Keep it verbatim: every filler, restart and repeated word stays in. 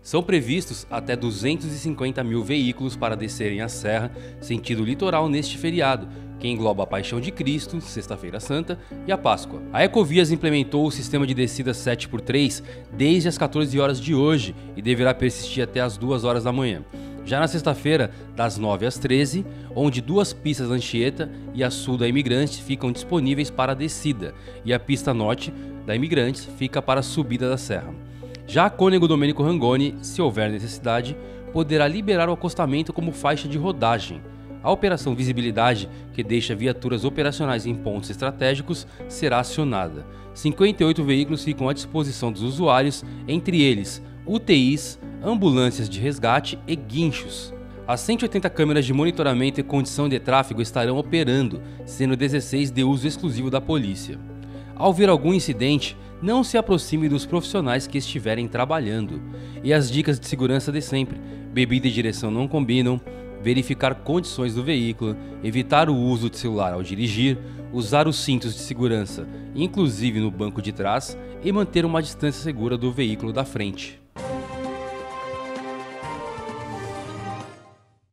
São previstos até duzentos e cinquenta mil veículos para descerem a serra sentido litoral neste feriado, que engloba a Paixão de Cristo, Sexta-feira Santa, e a Páscoa. A Ecovias implementou o sistema de descida sete por três desde as quatorze horas de hoje e deverá persistir até as duas horas da manhã. Já na sexta-feira, das nove às treze, onde duas pistas Anchieta e a sul da Imigrantes ficam disponíveis para a descida, e a pista norte da Imigrantes fica para a subida da serra. Já a Cônego Domênico Rangoni, se houver necessidade, poderá liberar o acostamento como faixa de rodagem. A Operação Visibilidade, que deixa viaturas operacionais em pontos estratégicos, será acionada. cinquenta e oito veículos ficam à disposição dos usuários, entre eles U T Is, ambulâncias de resgate e guinchos. As cento e oitenta câmeras de monitoramento e condição de tráfego estarão operando, sendo dezesseis de uso exclusivo da polícia. Ao ver algum incidente, não se aproxime dos profissionais que estiverem trabalhando. E as dicas de segurança de sempre: bebida e direção não combinam, verificar condições do veículo, evitar o uso de celular ao dirigir, usar os cintos de segurança, inclusive no banco de trás, e manter uma distância segura do veículo da frente.